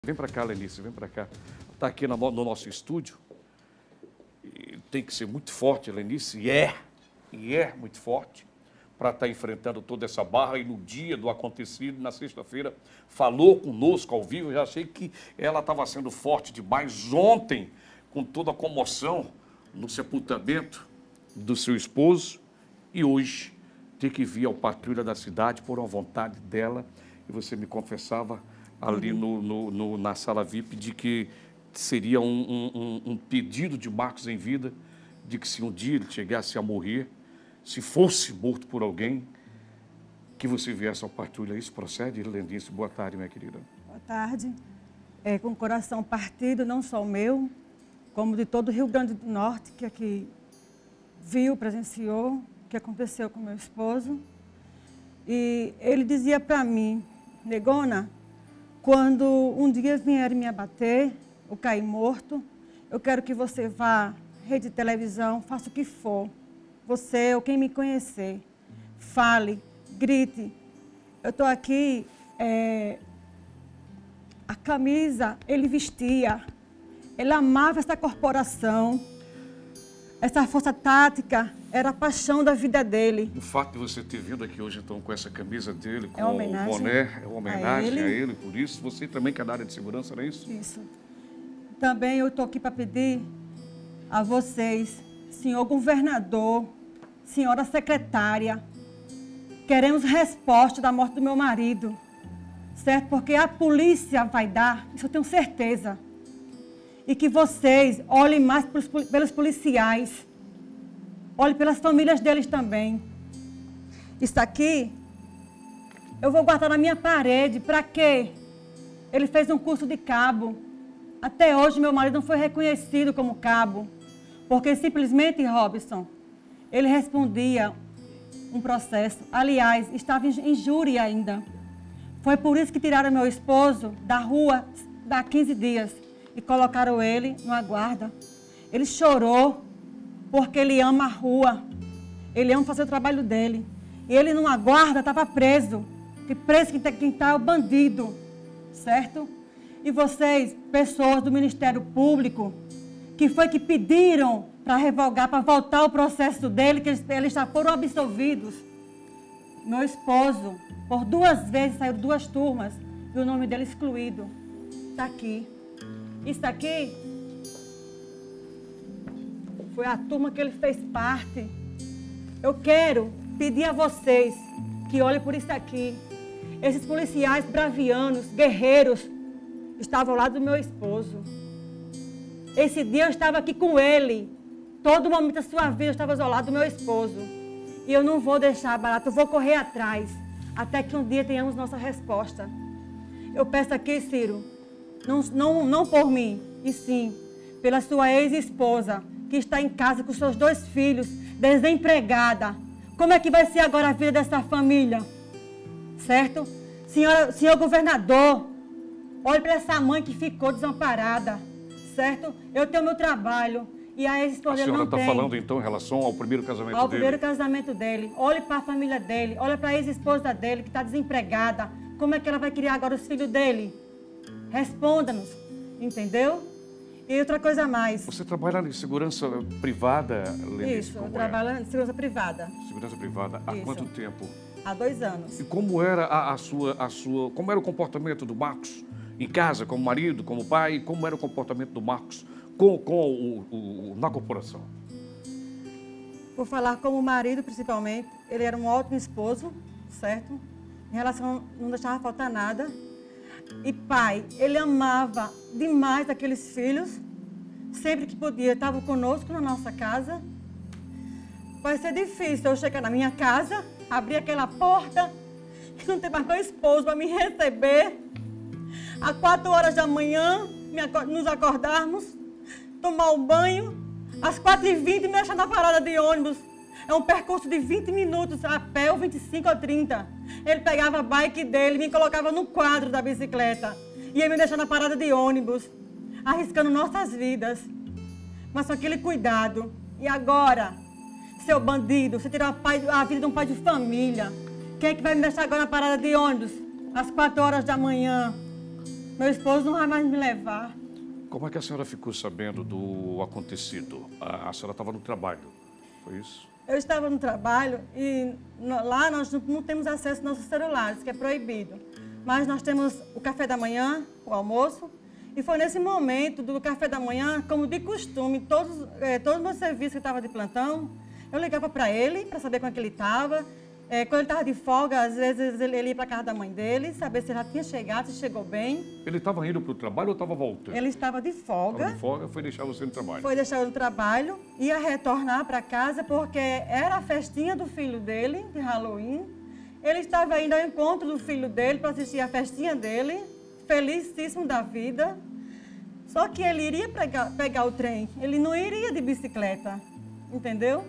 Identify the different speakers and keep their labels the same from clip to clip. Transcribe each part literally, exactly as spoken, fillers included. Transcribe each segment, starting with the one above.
Speaker 1: Vem para cá, Lenice, vem para cá. Está aqui no, no nosso estúdio. E tem que ser muito forte, Lenice, e é, e é muito forte, para estar enfrentando toda essa barra. E no dia do acontecido, na sexta-feira, falou conosco ao vivo. Eu já achei que ela estava sendo forte demais ontem, com toda a comoção no sepultamento do seu esposo. E hoje, ter que vir ao Patrulha da Cidade por uma vontade dela. E você me confessava ali no, no, no, na sala V I P, de que seria um, um, um pedido de Marcos em vida, de que se um dia ele chegasse a morrer, se fosse morto por alguém, que você viesse ao Patrulha. Isso procede, Lenice? Boa tarde, minha querida.
Speaker 2: Boa tarde. É, com o coração partido, não só o meu, como de todo o Rio Grande do Norte, que aqui viu, presenciou o que aconteceu com meu esposo. E ele dizia para mim: Negona, quando um dia vierem me abater, eu cair morto, eu quero que você vá à rede de televisão, faça o que for. Você ou quem me conhecer, fale, grite. Eu estou aqui, é, a camisa ele vestia, ele amava essa corporação, essa força tática, era a paixão da vida dele.
Speaker 1: O fato de você ter vindo aqui hoje, então, com essa camisa dele, com
Speaker 2: é
Speaker 1: o boné, é uma homenagem a ele.
Speaker 2: a
Speaker 1: ele, por isso. Você também que é da área de segurança, não é isso?
Speaker 2: Isso. Também eu estou aqui para pedir a vocês, senhor governador, senhora secretária, queremos resposta da morte do meu marido, certo? Porque a polícia vai dar, isso eu tenho certeza. E que vocês olhem mais pelos policiais, olhem pelas famílias deles também. Isso aqui, eu vou guardar na minha parede. Para quê? Ele fez um curso de cabo. Até hoje, meu marido não foi reconhecido como cabo. Porque simplesmente, Robson, ele respondia um processo. Aliás, estava em júri ainda. Foi por isso que tiraram meu esposo da rua há quinze dias. E colocaram ele numa guarda. Ele chorou, porque ele ama a rua. Ele ama fazer o trabalho dele. E ele numa guarda estava preso. Que preso quem está é o bandido. Certo? E vocês, pessoas do Ministério Público, que foi que pediram para revogar, para voltar o processo dele, que eles, eles já foram absolvidos. Meu esposo, por duas vezes, saiu de duas turmas, e o nome dele excluído. Está aqui. Isso aqui foi a turma que ele fez parte. Eu quero pedir a vocês que olhem por isso aqui. Esses policiais bravianos, guerreiros, estavam ao lado do meu esposo. Esse dia eu estava aqui com ele. Todo momento da sua vida eu estava ao lado do meu esposo. E eu não vou deixar barato, eu vou correr atrás, até que um dia tenhamos nossa resposta. Eu peço aqui, Ciro, Não, não, não por mim, e sim pela sua ex-esposa, que está em casa com seus dois filhos, desempregada. Como é que vai ser agora a vida dessa família? Certo? Senhora, senhor governador, olhe para essa mãe que ficou desamparada. Certo? Eu tenho meu trabalho e a ex-esposa dele não tem. A senhora está
Speaker 1: falando, então, em relação ao primeiro casamento
Speaker 2: ao
Speaker 1: dele? Ao
Speaker 2: primeiro casamento dele. Olhe para a família dele, olhe para a ex-esposa dele, que está desempregada. Como é que ela vai criar agora os filhos dele? Responda-nos, entendeu? E outra coisa a mais.
Speaker 1: Você trabalha em segurança privada, Lenice?
Speaker 2: Isso, eu trabalho
Speaker 1: é?
Speaker 2: em segurança privada.
Speaker 1: Segurança privada. Há
Speaker 2: Isso.
Speaker 1: quanto tempo?
Speaker 2: Há dois anos.
Speaker 1: E como era a, a, sua, a sua, como era o comportamento do Marcos em casa, como marido, como pai? E como era o comportamento do Marcos com, com o, o, o, na corporação?
Speaker 2: Vou falar como marido, principalmente. Ele era um ótimo esposo, certo? Em relação, não deixava faltar nada. E pai, ele amava demais aqueles filhos. Sempre que podia, estava conosco na nossa casa. Vai ser difícil eu chegar na minha casa, abrir aquela porta e não ter mais meu esposo para me receber. Às quatro horas da manhã, nos acordarmos, tomar um banho. Às quatro e vinte, me deixar na parada de ônibus. É um percurso de vinte minutos, a pé ou vinte e cinco ou trinta. Ele pegava a bike dele, me colocava no quadro da bicicleta. E ia me deixar na parada de ônibus, arriscando nossas vidas. Mas com aquele cuidado. E agora, seu bandido, você tirou a vida de um pai de família. Quem é que vai me deixar agora na parada de ônibus? Às quatro horas da manhã. Meu esposo não vai mais me levar.
Speaker 1: Como é que a senhora ficou sabendo do acontecido? A, a senhora estava no trabalho, foi isso?
Speaker 2: Eu estava no trabalho e no, lá nós não, não temos acesso aos nossos celulares, que é proibido. Mas nós temos o café da manhã, o almoço, e foi nesse momento do café da manhã, como de costume, todos, eh, todos os meus serviços que estavam de plantão, eu ligava para ele, para saber como é que ele estava. É, quando ele estava de folga, às vezes ele, ele ia para a casa da mãe dele, saber se já tinha chegado, se chegou bem.
Speaker 1: Ele estava indo para o trabalho ou estava voltando?
Speaker 2: Ele estava de folga.
Speaker 1: Estava de folga, foi deixar você no trabalho.
Speaker 2: Foi deixar eu no trabalho, ia retornar para casa porque era a festinha do filho dele, de Halloween. Ele estava indo ao encontro do filho dele para assistir a festinha dele, felicíssimo da vida. Só que ele iria pegar, pegar o trem, ele não iria de bicicleta, entendeu?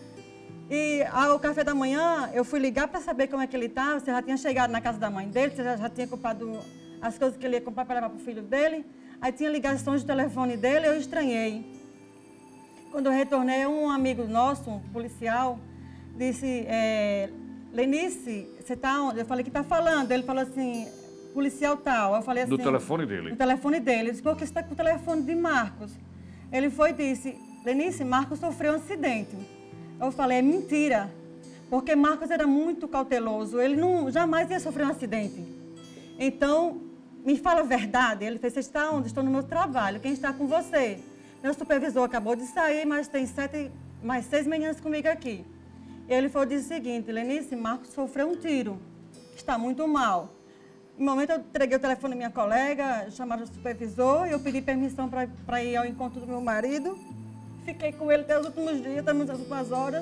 Speaker 2: E ao café da manhã, eu fui ligar para saber como é que ele estava, se já tinha chegado na casa da mãe dele, se já, já tinha comprado as coisas que ele ia comprar para levar para o filho dele. Aí tinha ligações de telefone dele, eu estranhei. Quando eu retornei, um amigo nosso, um policial, disse, é, Lenice, você está onde? Eu falei, que está falando? Ele falou assim, policial tal. Eu falei assim...
Speaker 1: Do telefone dele?
Speaker 2: Do telefone dele. Ele disse, por que você está com o telefone de Marcos? Ele foi e disse, Lenice, Marcos sofreu um acidente. Eu falei, é mentira, porque Marcos era muito cauteloso, ele não, jamais ia sofrer um acidente. Então, me fala a verdade. Ele fez, você está onde? Estou no meu trabalho, quem está com você? Meu supervisor acabou de sair, mas tem sete, mais seis meninas comigo aqui. Ele foi e disse o seguinte, Lenice, Marcos sofreu um tiro, está muito mal. No momento eu entreguei o telefone da minha colega, chamaram o supervisor, e eu pedi permissão para ir ao encontro do meu marido. Fiquei com ele até os últimos dias, até as últimas horas.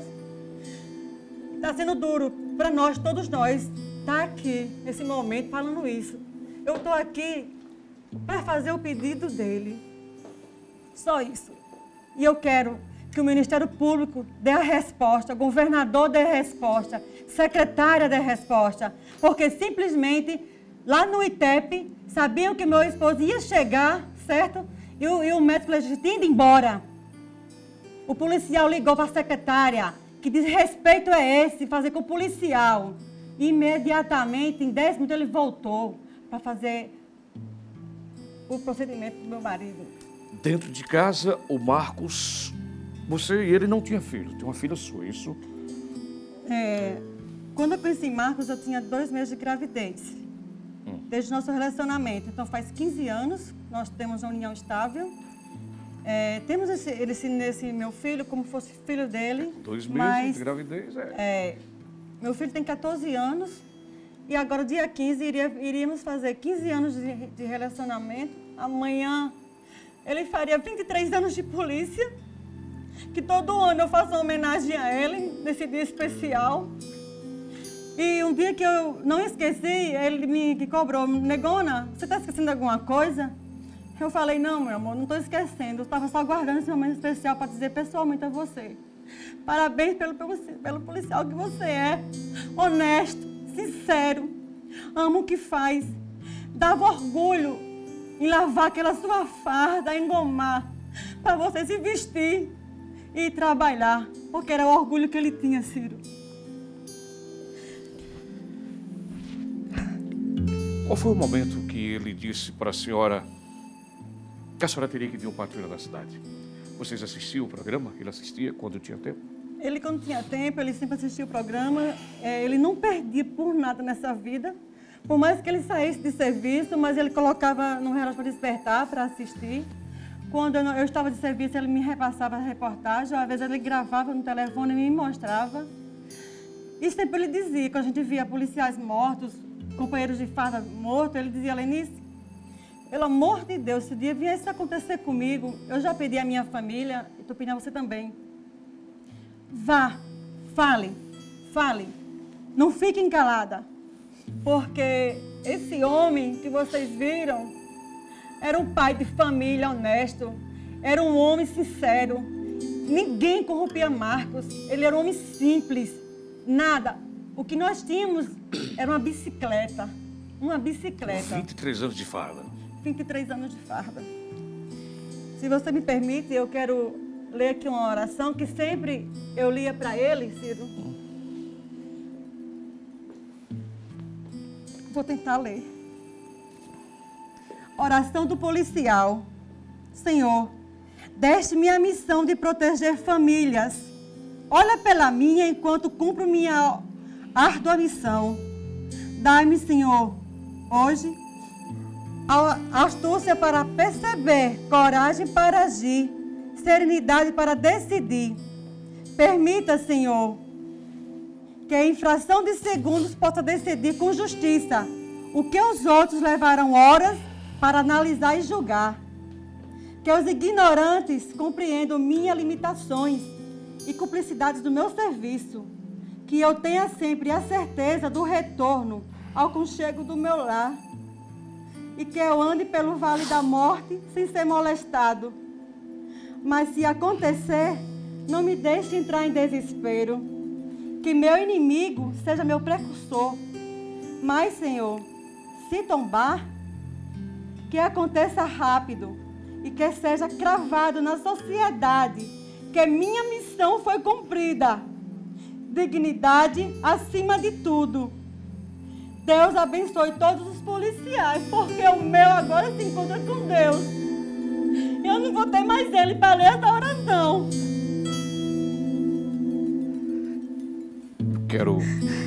Speaker 2: Está sendo duro para nós, todos nós, estar aqui, nesse momento, falando isso. Eu estou aqui para fazer o pedido dele. Só isso. E eu quero que o Ministério Público dê a resposta, o governador dê a resposta, secretária dê a resposta. Porque simplesmente, lá no I T E P, sabiam que meu esposo ia chegar, certo? E o, e o médico legista tinha ido embora. O policial ligou para a secretária, que desrespeito é esse, fazer com o policial. Imediatamente, em dez minutos, ele voltou para fazer o procedimento do meu marido.
Speaker 1: Dentro de casa, o Marcos, você e ele não tinha filho, tem uma filha sua, isso?
Speaker 2: É, quando eu conheci Marcos, eu tinha dois meses de gravidez, hum. desde o nosso relacionamento. Então, faz quinze anos, nós temos uma união estável. É, temos esse, esse, esse meu filho como se fosse filho dele.
Speaker 1: Dois meses
Speaker 2: mas,
Speaker 1: de gravidez, é.
Speaker 2: é. Meu filho tem quatorze anos e agora, dia quinze, iria, iríamos fazer quinze anos de, de relacionamento. Amanhã, ele faria vinte e três anos de polícia, que todo ano eu faço uma homenagem a ele, nesse dia especial. E um dia que eu não esqueci, ele me cobrou, Negona, você está esquecendo de alguma coisa? Eu falei, não, meu amor, não estou esquecendo. Eu estava só guardando esse momento especial para dizer pessoalmente a você. Parabéns pelo, pelo, pelo policial que você é. Honesto, sincero, ama o que faz. Dava orgulho em lavar aquela sua farda, engomar, para você se vestir e trabalhar. Porque era o orgulho que ele tinha, Ciro.
Speaker 1: Qual foi o momento que ele disse para a senhora que a senhora teria que vir um patrulha na cidade? Vocês assistiam o programa? Ele assistia quando tinha tempo? Ele,
Speaker 2: quando tinha tempo, ele sempre assistia o programa. É, ele não perdia por nada nessa vida. Por mais que ele saísse de serviço, mas ele colocava no relógio para despertar, para assistir. Quando eu, não, eu estava de serviço, ele me repassava a reportagem. Às vezes ele gravava no telefone e me mostrava. E sempre ele dizia, quando a gente via policiais mortos, companheiros de farda mortos, ele dizia, Lenice, pelo amor de Deus, se o dia viesse acontecer comigo, eu já pedi à minha família, e estou pedindo a você também. Vá, fale, fale. Não fiquem calada. Porque esse homem que vocês viram era um pai de família honesto, era um homem sincero. Ninguém corrompia Marcos, ele era um homem simples, nada. O que nós tínhamos era uma bicicleta, uma bicicleta.
Speaker 1: vinte e três anos de farda.
Speaker 2: vinte e três anos de farda. Se você me permite, eu quero ler aqui uma oração que sempre eu lia para ele, Ciro. Vou tentar ler. Oração do policial. Senhor, deste-me a missão de proteger famílias. Olha pela minha enquanto cumpro minha árdua missão. Dai-me, Senhor, hoje, a astúcia para perceber, coragem para agir, serenidade para decidir. Permita, Senhor, que em fração de segundos possa decidir com justiça o que os outros levaram horas para analisar e julgar. Que os ignorantes compreendam minhas limitações e cumplicidades do meu serviço. Que eu tenha sempre a certeza do retorno ao conchego do meu lar. E que eu ande pelo vale da morte sem ser molestado. Mas se acontecer, não me deixe entrar em desespero. Que meu inimigo seja meu precursor. Mas, Senhor, se tombar, que aconteça rápido e que seja cravado na sociedade que minha missão foi cumprida. Dignidade acima de tudo. Deus abençoe todos os policiais, porque o meu agora se encontra com Deus. Eu não vou ter mais ele para ler essa oração.
Speaker 1: Quero...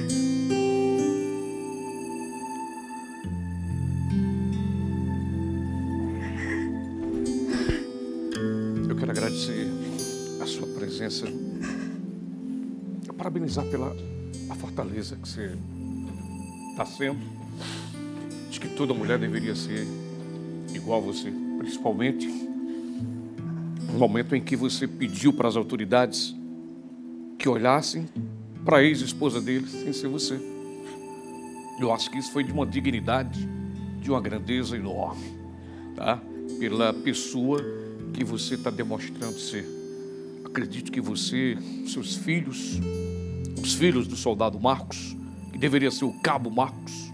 Speaker 1: Eu quero agradecer a sua presença. Parabenizar pela a fortaleza que você está sendo. Acho que toda mulher deveria ser igual a você, principalmente no momento em que você pediu para as autoridades que olhassem para a ex-esposa dele sem ser você. Eu acho que isso foi de uma dignidade, de uma grandeza enorme, tá? Pela pessoa que você está demonstrando ser. Acredito que você, seus filhos, os filhos do soldado Marcos, que deveria ser o cabo Marcos,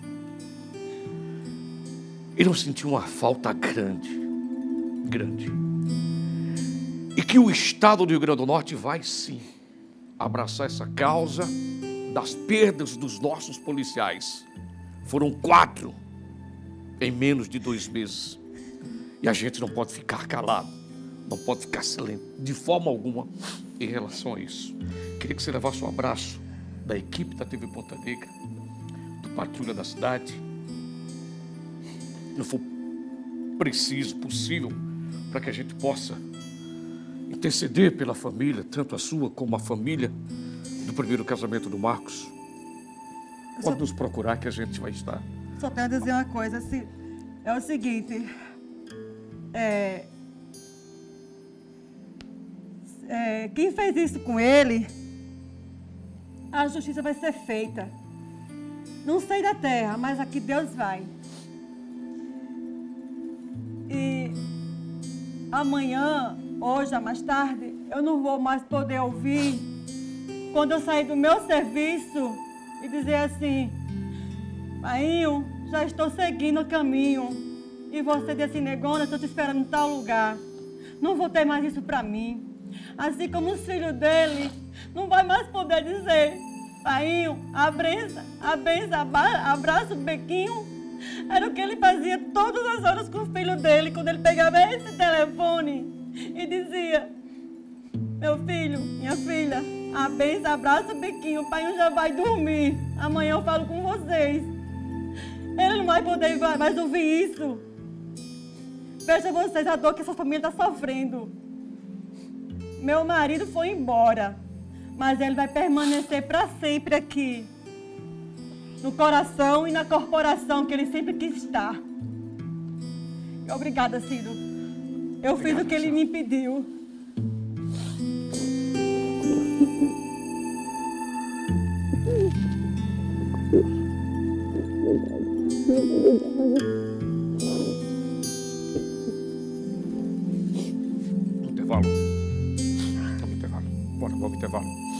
Speaker 1: irão sentir uma falta grande, grande. E que o Estado do Rio Grande do Norte vai sim abraçar essa causa das perdas dos nossos policiais. Foram quatro em menos de dois meses. E a gente não pode ficar calado, não pode ficar silente, de forma alguma, em relação a isso. Queria que você levasse um abraço da equipe da T V Ponta Negra, do Patrulha da Cidade. Não for preciso, possível, para que a gente possa interceder pela família, tanto a sua como a família do primeiro casamento do Marcos. Pode só nos procurar que a gente vai estar.
Speaker 2: Só tenho a dizer uma coisa, assim, é o seguinte, é, é, quem fez isso com ele, a justiça vai ser feita. Não sei da terra, mas aqui Deus vai. E amanhã, hoje, mais tarde, eu não vou mais poder ouvir quando eu sair do meu serviço e dizer assim: Painho, já estou seguindo o caminho e você desse negócio, estou te esperando em tal lugar. Não vou ter mais isso para mim. Assim como os filhos dele não vai mais poder dizer: Painho, abraça, abraça, abraça o Bequinho. Era o que ele fazia todas as horas com os filhos dele, quando ele pegava esse telefone e dizia: meu filho, minha filha, abraça, abraça o Bequinho, o pai já vai dormir, amanhã eu falo com vocês. Ele não vai poder mais ouvir isso. Veja vocês a dor que essa família está sofrendo. Meu marido foi embora, mas ele vai permanecer para sempre aqui, no coração e na corporação que ele sempre quis estar. Obrigada, Ciro. Eu Obrigado, fiz o que ele me pediu.
Speaker 1: Intervalo. Vamos intervalo. Bora, vamos intervalo.